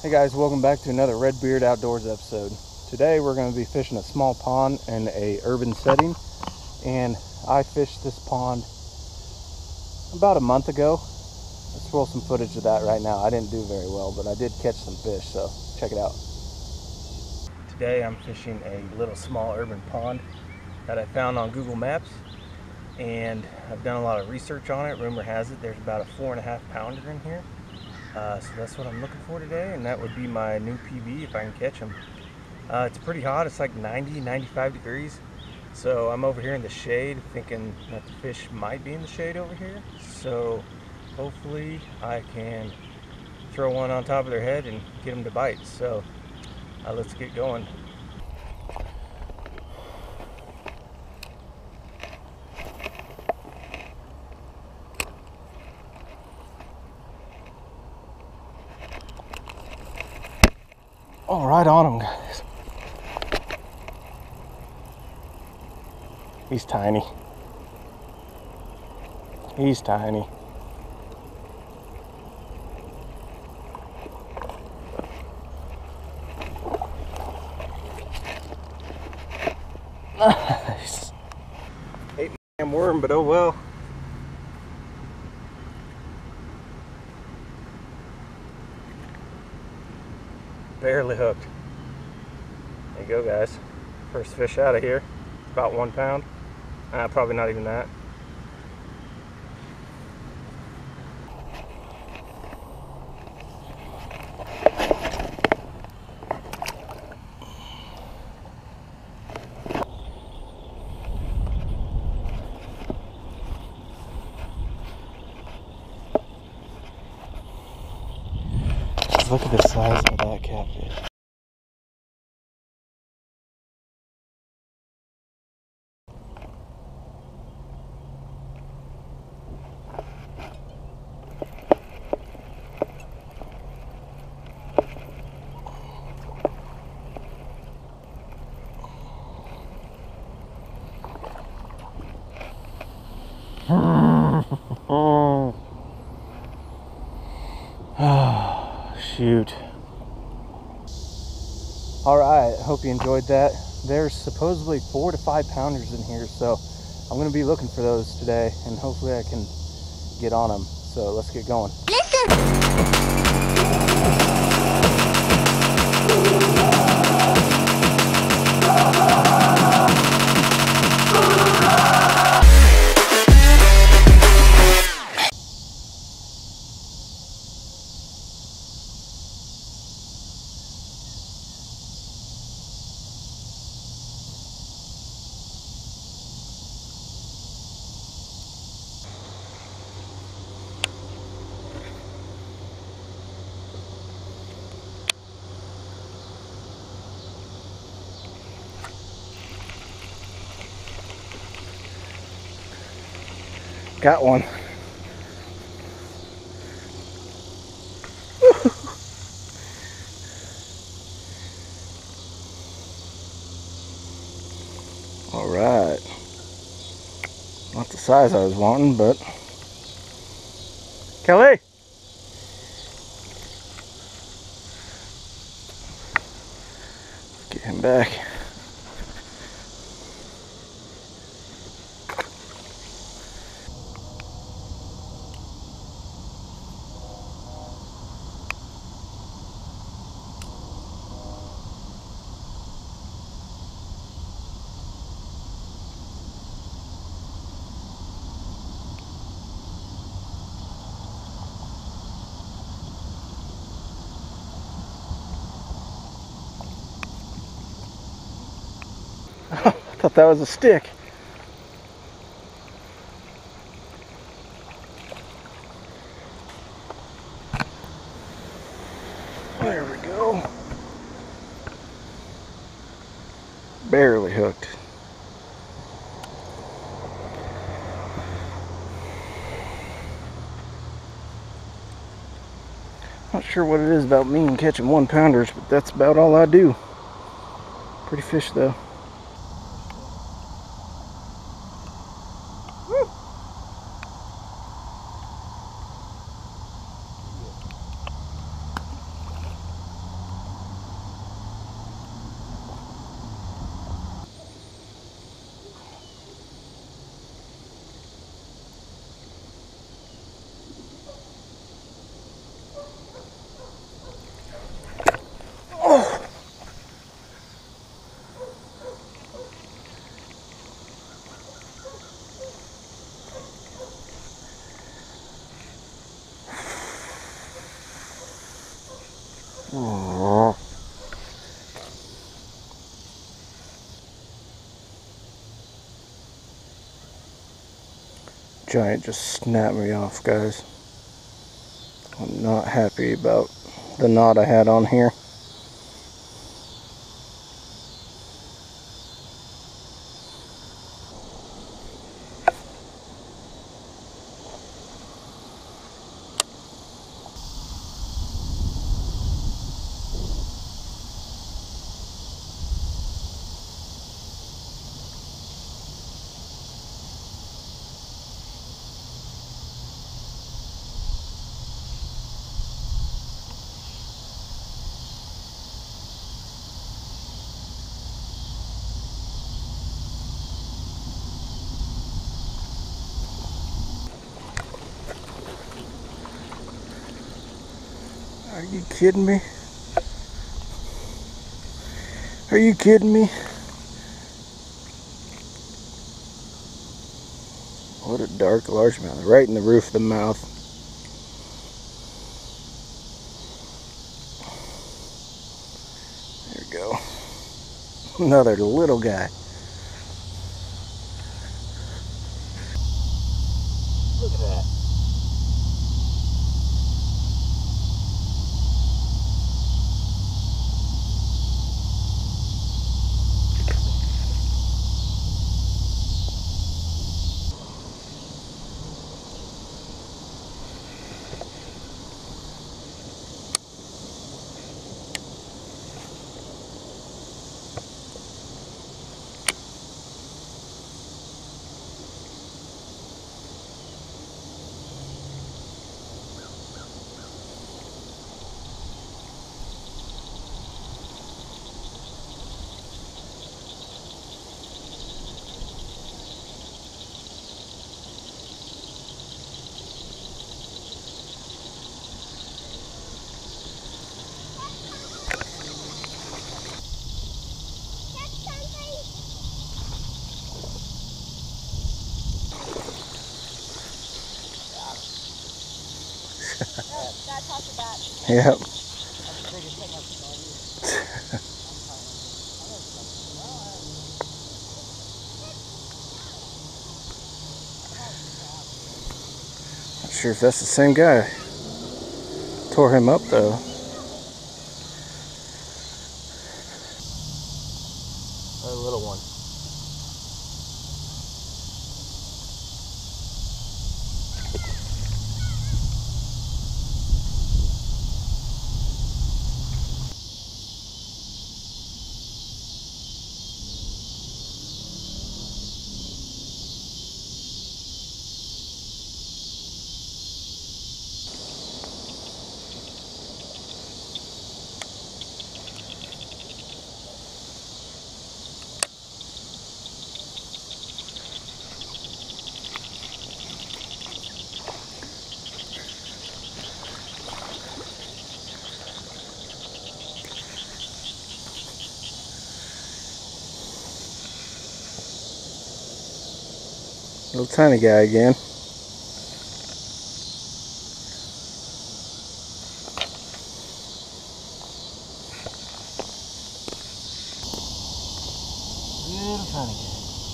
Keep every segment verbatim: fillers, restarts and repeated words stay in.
Hey guys, welcome back to another Redbeard Outdoors episode. Today we're going to be fishing a small pond in a urban setting, and I fished this pond about a month ago. Let's roll some footage of that right now. I didn't do very well, but I did catch some fish, so check it out. Today I'm fishing a little small urban pond that I found on Google Maps, and I've done a lot of research on it. Rumor has it there's about a four and a half pounder in here. Uh, so that's what I'm looking for today, and that would be my new P B if I can catch them. Uh, it's pretty hot. It's like ninety, ninety-five degrees. So I'm over here in the shade thinking that the fish might be in the shade over here. So hopefully I can throw one on top of their head and get them to bite. So uh, let's get going. Oh, right on him, guys. He's tiny. He's tiny. Nice. Ate my damn worm, but oh well. Barely hooked. There you go, guys. First fish out of here. About one pound. Uh, probably not even that. Just look at the size of that catfish. Oh, shoot. Alright, hope you enjoyed that. There's supposedly four to five pounders in here, so I'm going to be looking for those today, and hopefully I can get on them. So let's get going. Got one. All right. Not the size I was wanting, but Kelly. Get him back. I thought that was a stick. There we go. Barely hooked. Not sure what it is about me and catching one pounders, but that's about all I do. Pretty fish though. Woo. Aww. Giant just snapped me off, guys. I'm not happy about the knot I had on here. Are you kidding me? Are you kidding me? What a dark largemouth, right in the roof of the mouth. There we go. Another little guy. Look at that. That's off the bat. Yep. Not sure if that's the same guy. Tore him up though. A little one. Little tiny guy again. Little tiny guy.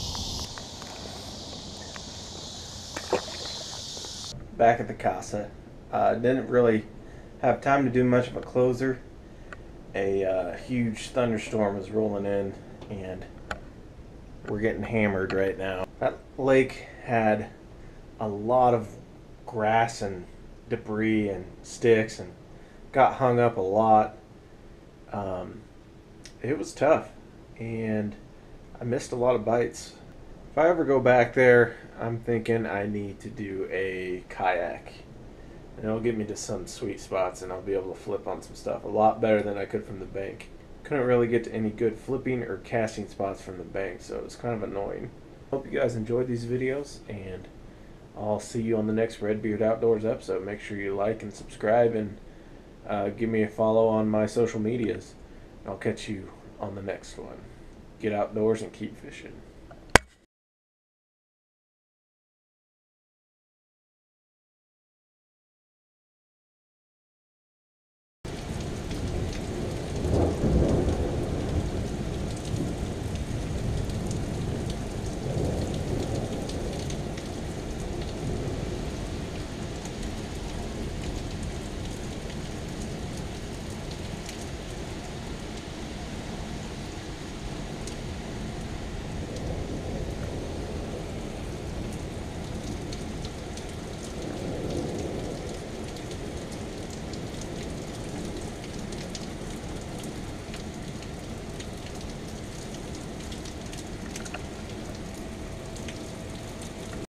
Back at the casa. Uh, didn't really have time to do much of a closer. A uh, huge thunderstorm was rolling in and we're getting hammered right now. That lake had a lot of grass and debris and sticks and got hung up a lot. Um, it was tough and I missed a lot of bites. If I ever go back there, I'm thinking I need to do a kayak. And it'll get me to some sweet spots and I'll be able to flip on some stuff a lot better than I could from the bank. Couldn't really get to any good flipping or casting spots from the bank, so it was kind of annoying. Hope you guys enjoyed these videos, and I'll see you on the next Redbeard Outdoors episode. Make sure you like and subscribe and uh, give me a follow on my social medias. I'll catch you on the next one. Get outdoors and keep fishing.